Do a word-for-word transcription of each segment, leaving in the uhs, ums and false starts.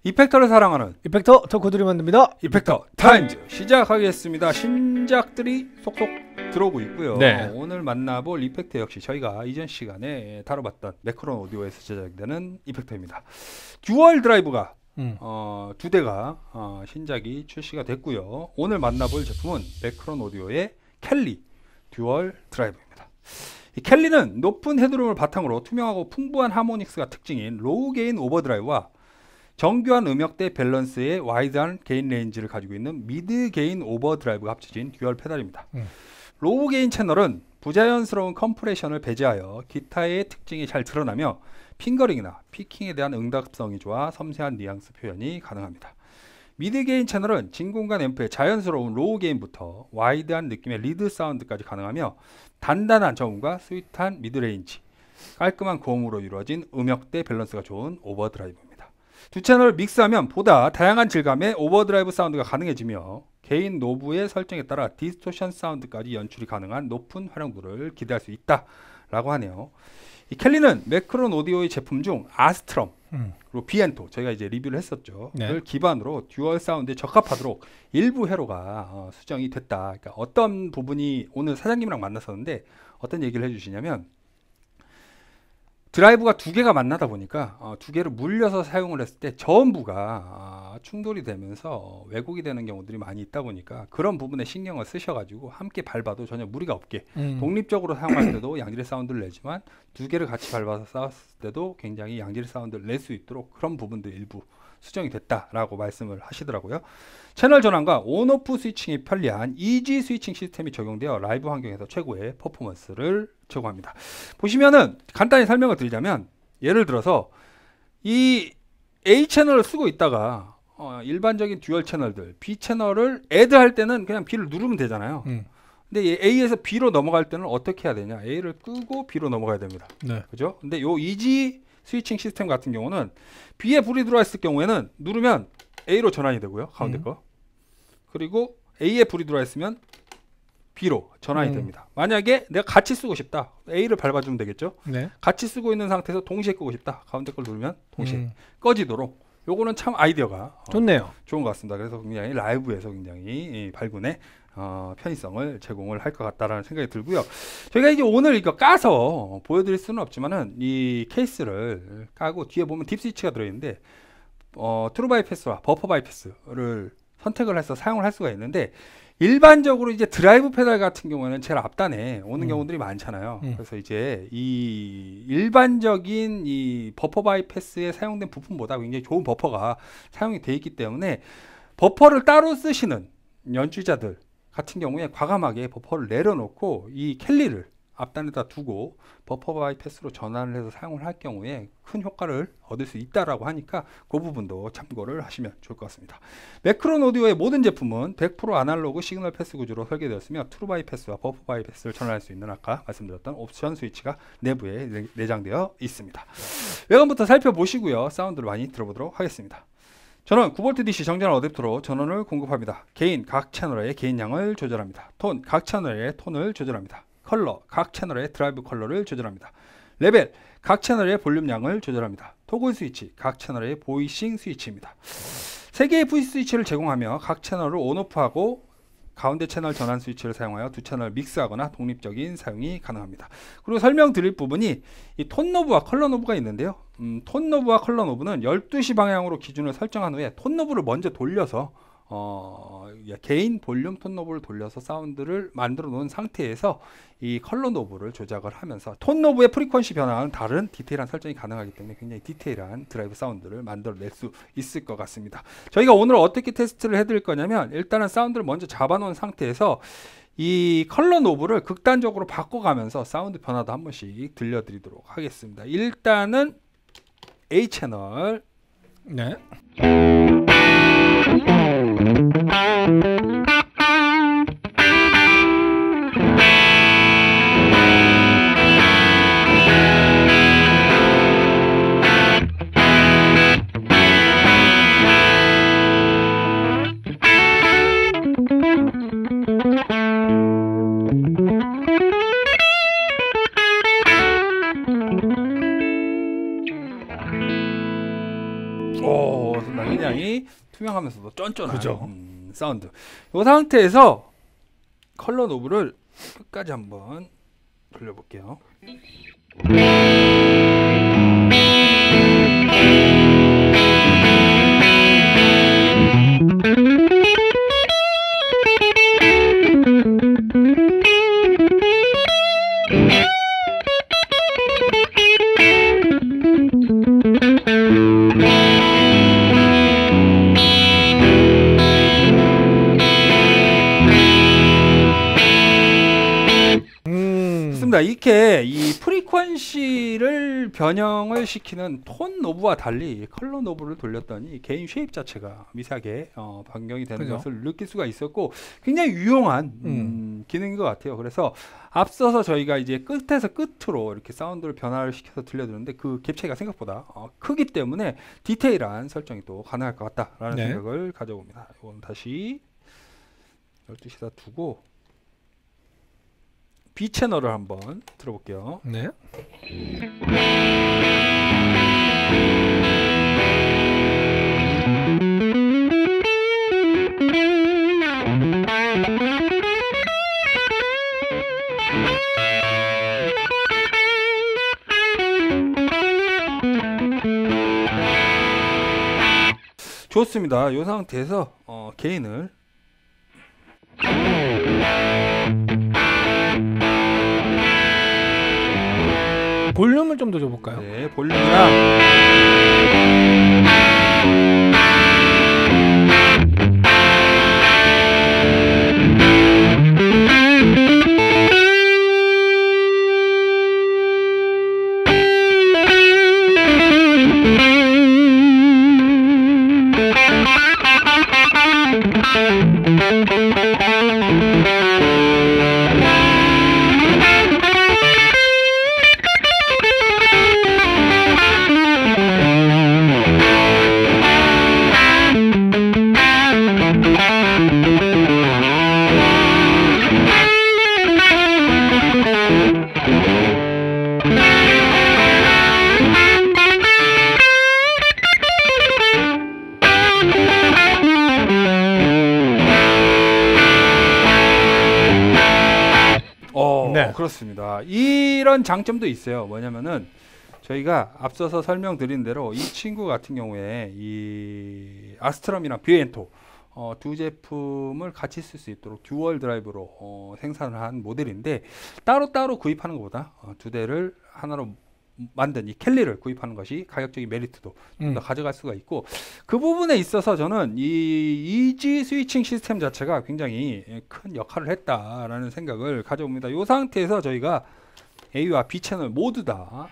이펙터를 사랑하는 이펙터 덕후들이 만듭니다. 이펙터 타임즈 시작하겠습니다. 신작들이 속속 들어오고 있고요. 네. 오늘 만나볼 이펙터 역시 저희가 이전 시간에 다뤄봤던 매크론 오디오에서 제작되는 이펙터입니다. 듀얼 드라이브가 음. 어, 두 대가 어, 신작이 출시가 됐고요. 오늘 만나볼 제품은 매크론 오디오의 켈리 듀얼 드라이브입니다. 이 켈리는 높은 헤드룸을 바탕으로 투명하고 풍부한 하모닉스가 특징인 로우 게인 오버드라이브와 정교한 음역대 밸런스의 와이드한 게인 레인지를 가지고 있는 미드 게인 오버드라이브가 합쳐진 듀얼 페달입니다. 음. 로우 게인 채널은 부자연스러운 컴프레션을 배제하여 기타의 특징이 잘 드러나며 핑거링이나 피킹에 대한 응답성이 좋아 섬세한 뉘앙스 표현이 가능합니다. 미드 게인 채널은 진공관 앰프의 자연스러운 로우 게인부터 와이드한 느낌의 리드 사운드까지 가능하며 단단한 저음과 스윗한 미드 레인지, 깔끔한 고음으로 이루어진 음역대 밸런스가 좋은 오버드라이브입니다. 두 채널을 믹스하면 보다 다양한 질감의 오버드라이브 사운드가 가능해지며 개인 노브의 설정에 따라 디스토션 사운드까지 연출이 가능한 높은 활용도를 기대할 수 있다 라고 하네요. 이 켈리는 매크론 오디오의 제품 중 아스트럼 음. 그리고 비엔토 저희가 이제 리뷰를 했었죠. 네. 를 기반으로 듀얼 사운드에 적합하도록 일부 회로가 어, 수정이 됐다. 그러니까 어떤 부분이 오늘 사장님이랑 만났었는데 어떤 얘기를 해주시냐면 드라이브가 두 개가 만나다 보니까 어, 두 개를 물려서 사용을 했을 때 저음부가 어, 충돌이 되면서 왜곡이 되는 경우들이 많이 있다 보니까 그런 부분에 신경을 쓰셔가지고 함께 밟아도 전혀 무리가 없게 음. 독립적으로 사용할 때도 양질의 사운드를 내지만 두 개를 같이 밟아서 싸웠을 때도 굉장히 양질의 사운드를 낼 수 있도록 그런 부분들 일부 수정이 됐다라고 말씀을 하시더라고요. 채널 전환과 온오프 스위칭이 편리한 이지 스위칭 시스템이 적용되어 라이브 환경에서 최고의 퍼포먼스를 제공합니다. 보시면은 간단히 설명을 드리자면 예를 들어서 이 A 채널을 쓰고 있다가 어, 일반적인 듀얼 채널들 B 채널을 애드 할 때는 그냥 B를 누르면 되잖아요. 음. 근데 A에서 B로 넘어갈 때는 어떻게 해야 되냐? A를 끄고 B로 넘어가야 됩니다. 네. 그죠? 근데 요 이지 스위칭 시스템 같은 경우는 B에 불이 들어와 있을 경우에는 누르면 A로 전환이 되고요. 가운데 음. 거. 그리고 A에 불이 들어와 있으면 B로 전환이 음. 됩니다. 만약에 내가 같이 쓰고 싶다. A를 밟아주면 되겠죠. 네. 같이 쓰고 있는 상태에서 동시에 끄고 싶다. 가운데 걸 누르면 동시에 음. 꺼지도록. 요거는 참 아이디어가 좋네요. 어, 좋은 것 같습니다. 그래서 굉장히 라이브에서 굉장히 발군의 어, 편의성을 제공을 할 것 같다라는 생각이 들고요. 저희가 이제 오늘 이거 까서 보여드릴 수는 없지만은 이 케이스를 까고 뒤에 보면 딥 스위치가 들어있는데 어, 트루 바이패스와 버퍼 바이패스를 선택을 해서 사용을 할 수가 있는데 일반적으로 이제 드라이브 페달 같은 경우에는 제일 앞단에 오는 음. 경우들이 많잖아요. 음. 그래서 이제 이 일반적인 이 버퍼 바이패스에 사용된 부품보다 굉장히 좋은 버퍼가 사용이 되어 있기 때문에 버퍼를 따로 쓰시는 연주자들 같은 경우에 과감하게 버퍼를 내려놓고 이 켈리를 앞단에다 두고 버퍼 바이패스로 전환을 해서 사용을 할 경우에 큰 효과를 얻을 수 있다라고 하니까 그 부분도 참고를 하시면 좋을 것 같습니다. 매크론 오디오의 모든 제품은 백 퍼센트 아날로그 시그널 패스 구조로 설계되었으며 트루 바이패스와 버퍼 바이패스를 전환할 수 있는 아까 말씀드렸던 옵션 스위치가 내부에 내장되어 있습니다. 외관부터 살펴보시고요. 사운드를 많이 들어보도록 하겠습니다. 저는 구 볼트 디씨 정전화 어댑터로 전원을 공급합니다. 개인 각 채널의 개인량을 조절합니다. 톤 각 채널의 톤을 조절합니다. 컬러 각 채널의 드라이브 컬러를 조절합니다. 레벨 각 채널의 볼륨량을 조절합니다. 토글 스위치 각 채널의 보이싱 스위치입니다. 세 개의 푸시 스위치를 제공하며 각 채널을 온오프하고 가운데 채널 전환 스위치를 사용하여 두 채널 믹스하거나 독립적인 사용이 가능합니다. 그리고 설명드릴 부분이 이 톤 노브와 컬러 노브가 있는데요. 음, 톤 노브와 컬러 노브는 열두 시 방향으로 기준을 설정한 후에 톤 노브를 먼저 돌려서 어, 개인 볼륨 톤 노브를 돌려서 사운드를 만들어 놓은 상태에서 이 컬러 노브를 조작을 하면서 톤 노브의 프리퀀시 변화는 다른 디테일한 설정이 가능하기 때문에 굉장히 디테일한 드라이브 사운드를 만들어 낼 수 있을 것 같습니다. 저희가 오늘 어떻게 테스트를 해드릴 거냐면 일단은 사운드를 먼저 잡아 놓은 상태에서 이 컬러 노브를 극단적으로 바꿔가면서 사운드 변화도 한 번씩 들려드리도록 하겠습니다. 일단은 A 채널 네. 오, 상당히 투명하면서도 쫀쫀한 그죠. 음, 사운드. 이 상태에서 컬러 노브를 끝까지 한번 돌려볼게요. 이렇게 이 프리퀀시를 변형을 시키는 톤 노브와 달리 컬러 노브를 돌렸더니 개인 쉐입 자체가 미세하게 어, 변경이 되는 그죠? 것을 느낄 수가 있었고 굉장히 유용한 음, 음. 기능인 것 같아요. 그래서 앞서서 저희가 이제 끝에서 끝으로 이렇게 사운드를 변화를 시켜서 들려드는데 그 갭 차이가 생각보다 어, 크기 때문에 디테일한 설정이 또 가능할 것 같다라는 네. 생각을 가져봅니다. 이건 다시 열두 시다 두고 B 채널을 한번 들어볼게요. 네. 좋습니다. 이 상태에서 어, 게인을 볼륨을 좀 더 줘볼까요? 네, 볼륨이랑 어, 네. 그렇습니다. 이런 장점도 있어요. 뭐냐면은 저희가 앞서서 설명드린 대로 이 친구 같은 경우에 이 아스트럼이랑 뷰엔토 어, 두 제품을 같이 쓸 수 있도록 듀얼 드라이브로 어, 생산을 한 모델인데 따로따로 구입하는 것보다 어, 두 대를 하나로 만든 이 켈리를 구입하는 것이 가격적인 메리트도 좀 음. 더 가져갈 수가 있고 그 부분에 있어서 저는 이 이지 스위칭 시스템 자체가 굉장히 큰 역할을 했다라는 생각을 가져옵니다. 이 상태에서 저희가 A와 B 채널 모두 다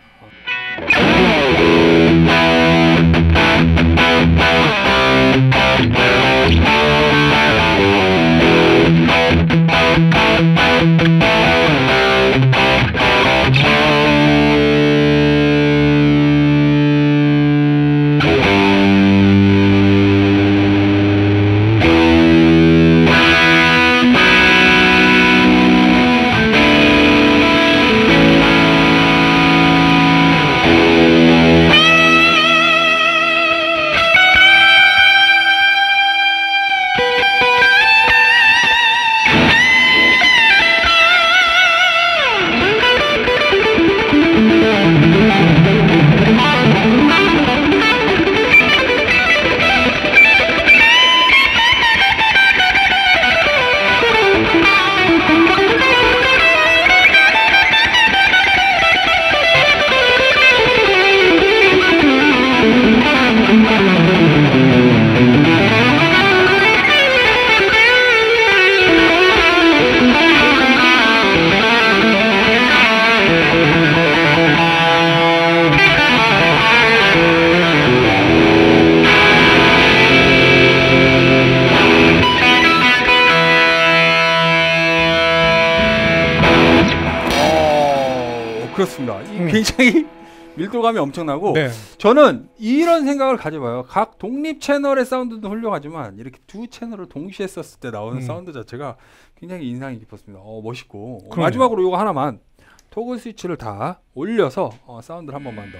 그렇습니다. 이 음. 굉장히 밀도감이 엄청나고 네. 저는 이런 생각을 가져봐요. 각 독립 채널의 사운드도 훌륭하지만 이렇게 두 채널을 동시에 썼을 때 나오는 음. 사운드 자체가 굉장히 인상이 깊었습니다. 어, 멋있고 어, 그러네요. 마지막으로 이거 하나만 토글 스위치를 다 올려서 어, 사운드를 한 번만 더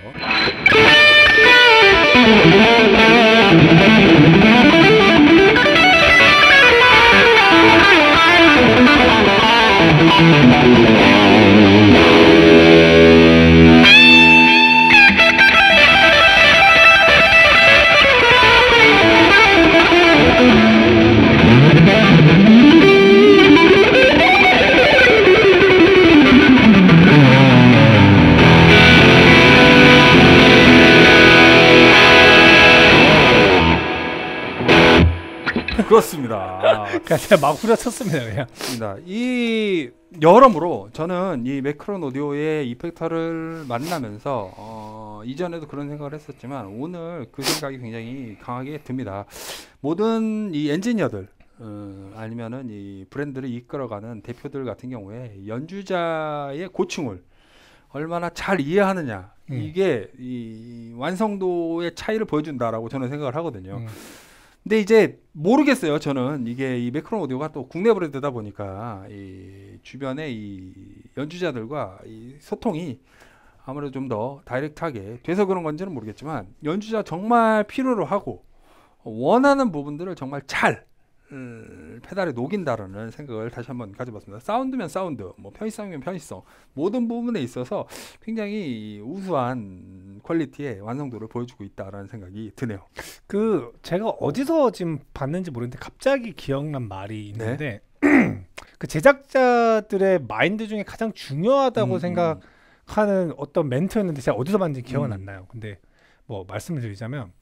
그렇습니다. 그냥 제가 막 후려쳤습니다 그냥. 그렇습니다. 이 여러모로 저는 이 매크론 오디오의 이펙터를 만나면서 어, 이전에도 그런 생각을 했었지만 오늘 그 생각이 굉장히 강하게 듭니다. 모든 이 엔지니어들 어, 아니면은 이 브랜드를 이끌어가는 대표들 같은 경우에 연주자의 고충을 얼마나 잘 이해하느냐 음. 이게 이 완성도의 차이를 보여준다라고 저는 생각을 하거든요. 음. 근데 이제 모르겠어요. 저는 이게 이 매크론 오디오가 또 국내 브랜드다 보니까 이 주변의 이 연주자들과 이 소통이 아무래도 좀 더 다이렉트하게 돼서 그런 건지는 모르겠지만 연주자 정말 필요로 하고 원하는 부분들을 정말 잘 음, 페달에 녹인다라는 생각을 다시 한번 가져봤습니다. 사운드면 사운드, 뭐 편의성이면 편의성, 모든 부분에 있어서 굉장히 우수한 퀄리티의 완성도를 보여주고 있다라는 생각이 드네요. 그 제가 어디서 지금 봤는지 모르겠는데 갑자기 기억난 말이 있는데 그 제작자들의 마인드 중에 가장 중요하다고 음, 생각하는 어떤 멘트였는데 제가 어디서 봤는지 기억은 음. 안 나요. 근데 뭐 말씀을 드리자면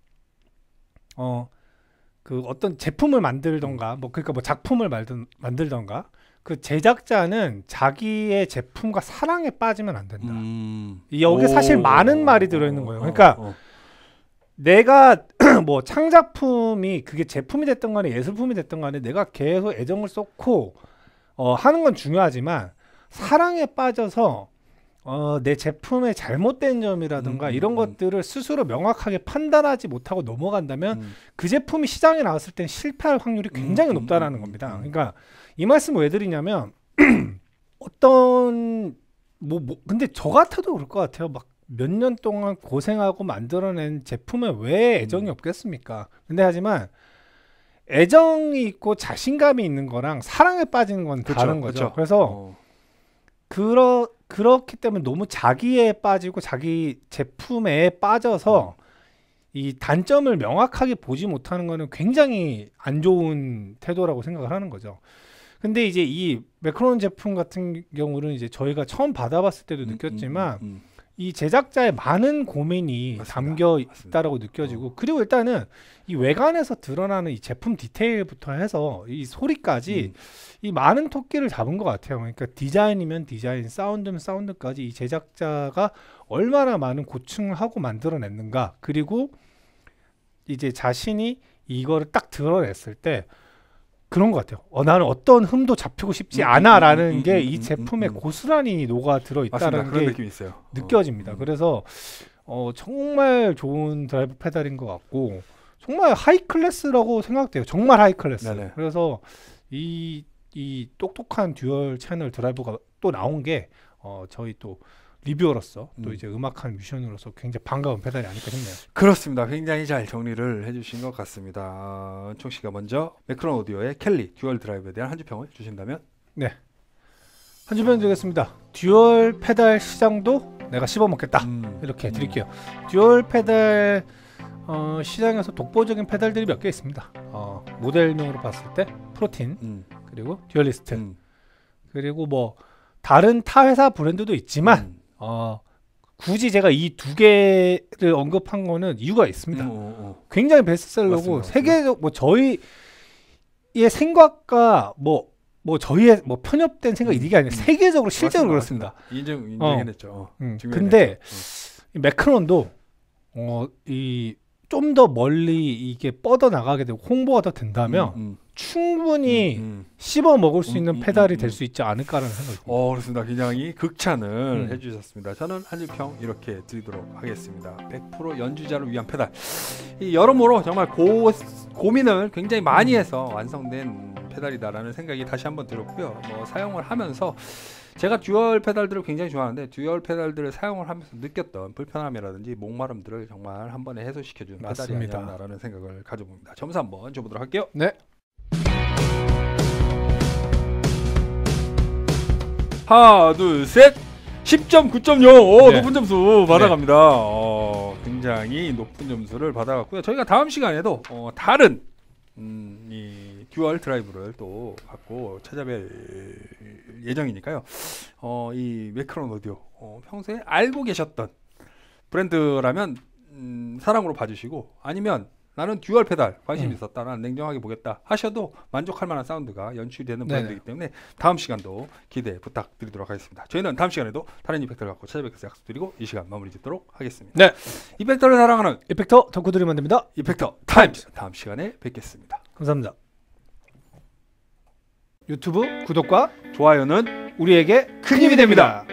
어 그 어떤 제품을 만들던가 뭐 그러니까 뭐 작품을 만든, 만들던가 그 제작자는 자기의 제품과 사랑에 빠지면 안 된다. 음. 이 여기 오. 사실 많은 말이 들어있는 거예요. 어, 그러니까 어, 어. 내가 뭐 창작품이 그게 제품이 됐던 간에 예술품이 됐던 간에 내가 계속 애정을 쏟고 어, 하는 건 중요하지만 사랑에 빠져서 어, 내 제품의 잘못된 점이라든가 음, 이런 음, 것들을 스스로 명확하게 판단하지 못하고 넘어간다면 음. 그 제품이 시장에 나왔을 땐 실패할 확률이 굉장히 음, 높다라는 음, 겁니다. 음. 그러니까 이 말씀을 왜 드리냐면 어떤 뭐, 뭐 근데 저 같아도 그럴 것 같아요. 막 몇 년 동안 고생하고 만들어낸 제품에 왜 애정이 음. 없겠습니까? 근데 하지만 애정이 있고 자신감이 있는 거랑 사랑에 빠지는 건 그쵸, 다른 거죠. 그쵸. 그래서 어. 그러 그렇기 때문에 너무 자기에 빠지고 자기 제품에 빠져서 이 단점을 명확하게 보지 못하는 거는 굉장히 안 좋은 태도라고 생각을 하는 거죠. 근데 이제 이 매크론 제품 같은 경우는 이제 저희가 처음 받아봤을 때도 음, 느꼈지만 음, 음, 이 제작자의 많은 고민이 맞습니다. 담겨 맞습니다. 있다라고 느껴지고 그리고 일단은 이 외관에서 드러나는 이 제품 디테일부터 해서 이 소리까지 음. 이 많은 토끼를 잡은 것 같아요. 그러니까 디자인이면 디자인, 사운드면 사운드까지 이 제작자가 얼마나 많은 고충을 하고 만들어냈는가. 그리고 이제 자신이 이거를 딱 드러냈을 때 그런 것 같아요. 어, 나는 어떤 흠도 잡히고 싶지 음, 않아라는 음, 음, 게 음, 이 음, 제품에 음, 음. 고스란히 녹아 들어 맞습니다. 있다는 그런 게 느낌이 있어요. 느껴집니다. 어. 음. 그래서 어, 정말 좋은 드라이브 페달인 것 같고 정말 하이 클래스라고 생각돼요. 정말 하이 클래스. 네네. 그래서 이, 이 똑똑한 듀얼 채널 드라이버가 또 나온 게 어, 저희 또 리뷰어로서 또 음. 이제 음악하는 뮤지션으로서 굉장히 반가운 페달이 아닐까 싶네요. 그렇습니다. 굉장히 잘 정리를 해주신 것 같습니다. 아, 은총 씨가 먼저 매크론 오디오의 켈리 듀얼 드라이브에 대한 한 주평을 주신다면? 한 주평 드리겠습니다. 듀얼 페달 시장도 내가 씹어먹겠다. 음, 이렇게 음. 드릴게요. 듀얼 페달 어, 시장에서 독보적인 페달들이 몇 개 있습니다. 어, 모델명으로 봤을 때 프로틴 음, 그리고 듀얼리스트 음, 그리고 뭐 다른 타 회사 브랜드도 있지만 음. 어, 굳이 제가 이 두 개를 언급한 거는 이유가 있습니다. 음, 어, 어. 굉장히 베스트셀러고 맞습니다. 세계적 뭐 저희의 생각과 뭐 뭐 저희의 뭐 편협된 생각 이게 아니라 음. 세계적으로 실제로 맞습니다. 그렇습니다. 맞습니다. 인정 어. 인정해냈죠. 어, 음, 증명해냈죠. 근데 어. 이 매크론도 어, 이 좀 더 멀리 이게 뻗어 나가게 되고 홍보가 더 된다면 음, 음, 충분히 음, 음. 씹어 먹을 수 음, 있는 음, 페달이 음, 될 음. 수 있지 않을까라는 생각이 듭니다. 어, 그렇습니다. 굉장히 극찬을 음. 해주셨습니다. 저는 한주평 이렇게 드리도록 하겠습니다. 백 퍼센트 연주자를 위한 페달. 이 여러모로 정말 고, 고민을 굉장히 많이 해서 완성된 페달이다라는 생각이 다시 한번 들었고요. 뭐 사용을 하면서 제가 듀얼 페달들을 굉장히 좋아하는데 듀얼 페달들을 사용을 하면서 느꼈던 불편함이라든지 목마름들을 정말 한 번에 해소시켜주는 페달이 맞습니다. 아니었나라는 생각을 가져봅니다. 점수 한번 줘보도록 할게요. 네. 한 주평 드리겠습니다. 듀얼 페달 어, 시장도 내가 씹어먹겠다. 이렇게 드릴게요. 듀얼 페달 시장에서 독보적인 페달들이 몇 개 있습니다. 어, 모델명으로 봤을 때 프로틴 그리고 듀얼리스트 그리고 뭐 다른 타 회사 브랜드도 있지만 어, 굳이 제가 이 두 개를 언급한 거는 이유가 있습니다. 정말 하나 둘 셋 십 점 구 점 영. 오, 네. 높은 점수 받아갑니다. 어, 굉장히 높은 점수를 받아갔고요. 저희가 다음 시간에도 어, 다른 음, 이 듀얼 드라이브를 또 갖고 찾아뵐 예정이니까요. 어, 이 매크론 오디오 어, 평소에 알고 계셨던 브랜드라면 음, 사랑으로 봐주시고, 아니면 나는 듀얼 페달 관심이 음. 있었다, 나는 냉정하게 보겠다 하셔도 만족할 만한 사운드가 연출되는 네네. 브랜드이기 때문에 다음 시간도 기대 부탁드리도록 하겠습니다. 저희는 다음 시간에도 다른 이펙터를 갖고 찾아뵙겠습니다. 약속드리고 이 시간 마무리 짓도록 하겠습니다. 네. 이펙터를 사랑하는 이펙터 덕후들이 만듭니다. 이펙터 타임즈, 다음 시간에 뵙겠습니다. 감사합니다. 유튜브 구독과 좋아요는 우리에게 큰 힘이 됩니다.